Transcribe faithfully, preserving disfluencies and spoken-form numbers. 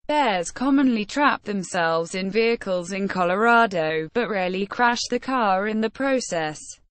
Bears commonly trap themselves in vehicles in Colorado, but rarely crash the car in the process.